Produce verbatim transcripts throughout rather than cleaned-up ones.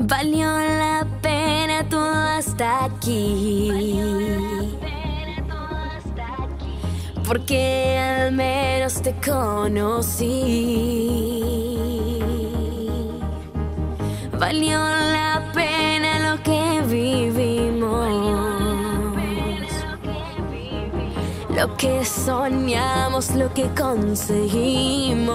Valió la pena todo hasta aquí, porque al menos te conocí. Valió la pena lo que vivimos, lo que soñamos, lo que conseguimos.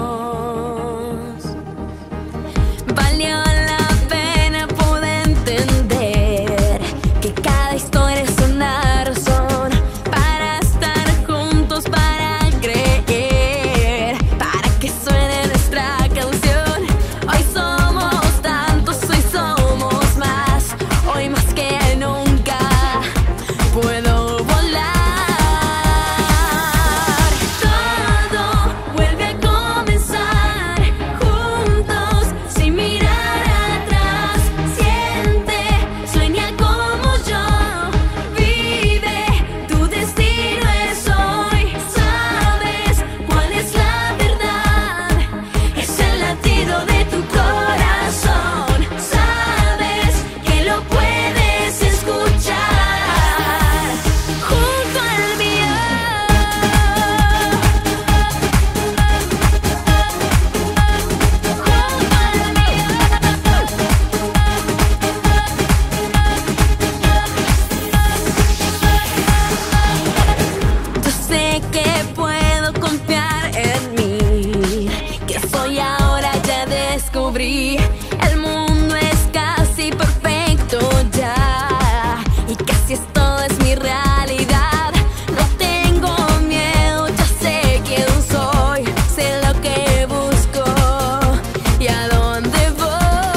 Valió la pena poder entender que cada historia es una razón para estar juntos, para creer, para que suene nuestra canción. Hoy somos tantos, hoy somos más, hoy más que nunca puedo volar. Todo vuelve a comenzar juntos, sin mirar atrás. Siente, sueña como yo, vive, tu destino es hoy. Sabes cuál es la verdad, es el latido de tu corazón. Sabes que lo puedes escuchar junto al mío. Yo sé que puedo confiar en mí, que soy ahora, ya descubrí. El mundo es casi perfecto ya, y casi esto es mi realidad. No tengo miedo, ya sé quién soy, sé lo que busco y a dónde voy.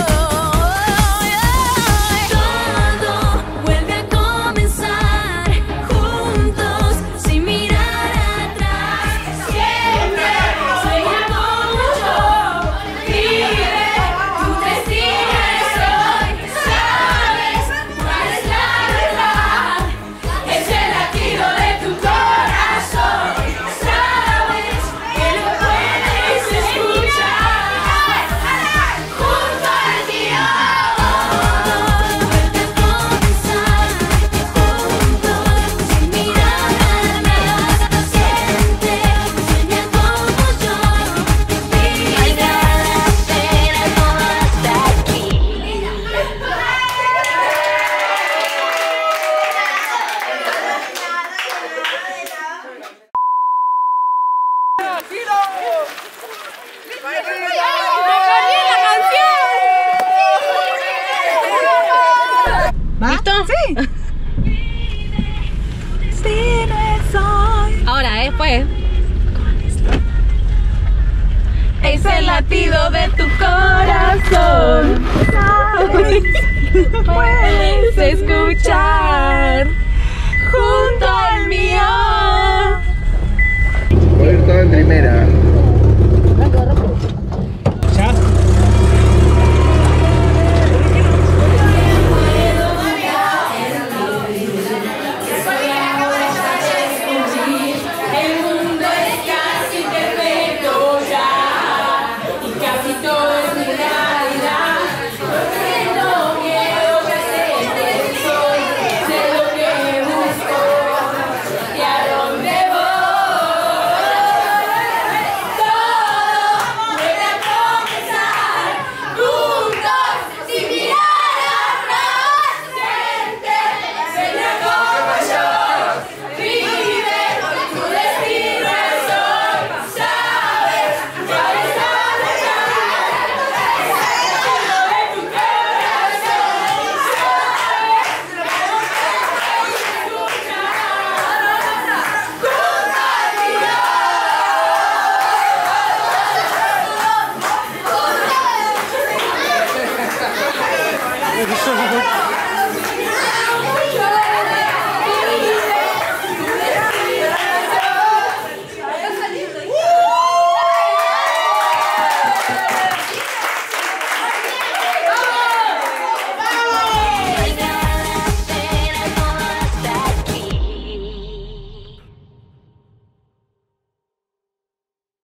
Todo vuelve a comenzar juntos, sin mirar atrás. Siempre sueña como yo, vive, tu destino es hoy. Sabes cuál es la verdad, es el latido de tu corazón. Sabes que lo puedes escuchar junto al mío. Vuelve a comenzar juntos, sin mirar atrás. Siente, sueña como yo, vive, valió la pena todo hasta aquí. ¿Listo? Sí. Ahora, después. Es el latido de tu corazón. Puedes escuchar junto al mío. Poder todo en primera.